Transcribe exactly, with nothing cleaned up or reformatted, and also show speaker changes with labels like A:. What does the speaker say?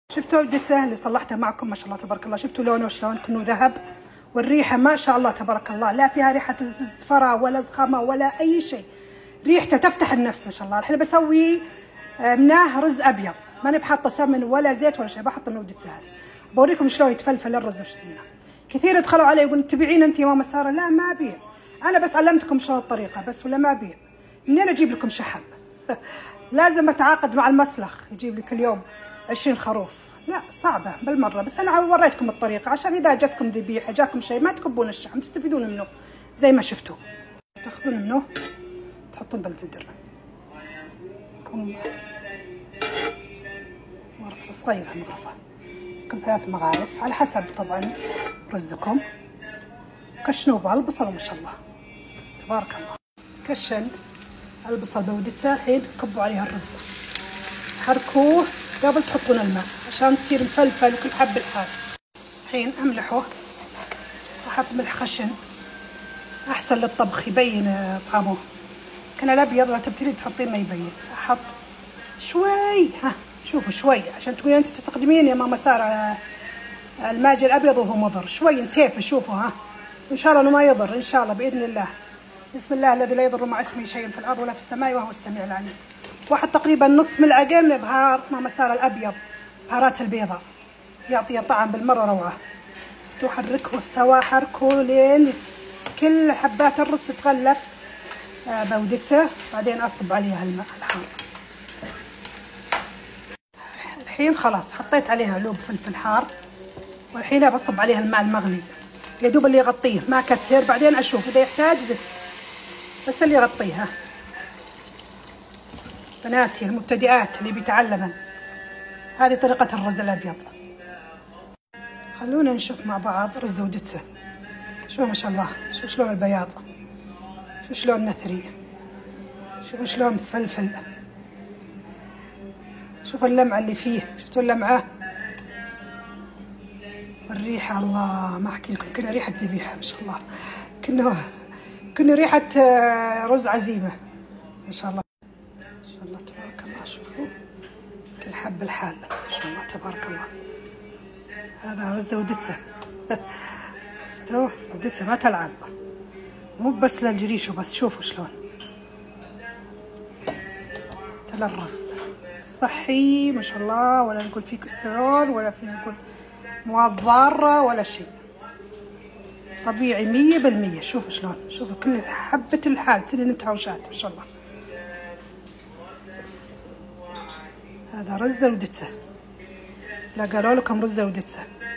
A: شفتوا ودته اللي صلحتها معكم ما شاء الله تبارك الله. شفتوا لونه شلون كأنه ذهب، والريحه ما شاء الله تبارك الله، لا فيها ريحه زفره ولا زخمه ولا اي شيء، ريحته تفتح النفس ما شاء الله. الحين بسوي مناه رز ابيض، ماني بحاطه سمن ولا زيت ولا شيء، بحط من ودته هذه. بوريكم شلون يتفلفل الرز وش زينه. كثير يدخلوا علي يقولون تبيعين انت يا ماما ساره؟ لا ما ابيع، انا بس علمتكم شلون الطريقه بس، ولا ما ابيع. منين اجيب لكم شحم؟ لازم اتعاقد مع المسلخ يجيب لي كل يوم عشرين خروف، لا صعبه بالمره. بس انا وريتكم الطريقه عشان اذا جاتكم ذبيحه جاكم شيء ما تكبون الشحم، تستفيدون منه زي ما شفتوا. تاخذون منه تحطون بالزدر كم مغرفه صغيره، مغرفه كم ثلاث مغارف على حسب طبعا رزكم. كشنوه بالبصل ما شاء الله تبارك الله. كشن البصل بودته، الحين كبوا عليها الرز، حركوه قبل تحطون الماء عشان تصير مفلفل وكل حب الحال. الحين املحه، احط ملح خشن احسن للطبخ يبين طعمه. كان الابيض لو تبتلي تحطين ما يبين. احط شوي، ها شوفوا شوي عشان تقولين انت تستخدمين يا ماما ساره الماجي الابيض وهو مضر. شوي نتيف شوفوا، ها ان شاء الله انه ما يضر ان شاء الله باذن الله. بسم الله الذي لا يضر مع اسمه شيء في الارض ولا في السماء وهو السميع العليم. واحد تقريبا نص ملعقه من بهار ماما ساره الابيض، بهارات البيضاء، يعطي طعم بالمره روعه. تحركه سوا، حركه لين كل حبات الرز تتغلف بودته، بعدين اصب عليها الماء الحار. الحين خلاص حطيت عليها لوب فلفل حار، والحين بصب عليها الماء المغلي يا دوب اللي يغطيه، ما كثر. بعدين اشوف اذا يحتاج زدت، بس اللي يغطيها. بناتي المبتدئات اللي بيتعلمن هذه طريقة الرز الأبيض. خلونا نشوف مع بعض رز ودته. شوفوا ما شاء الله، شوف شلون البياض، شوف شلون نثري، شوفوا شلون متفلفل، شوفوا اللمعة اللي فيه، شفتوا اللمعة والريحة. الله ما أحكي لكم، كنا ريحة ذبيحة ما شاء الله، كنا كنا ريحة رز عزيمة ما شاء الله. ما شاء الله تبارك الله. شوفوا كل حب الحال ما شاء الله تبارك الله. هذا رز ودته. شفتوا ودته ما تلعب، مو بس للجريش وبس. شوفوا شلون تلا الرز صحي ما شاء الله، ولا نقول فيه كوليسترول ولا فيه نقول مواد ضارة ولا شيء، طبيعي مية بالمية. شوفوا شلون، شوفوا كل حبة الحال سنين متهاوشات ما شاء الله. هذا رز ودته، لا قالوا لكم رز ودته.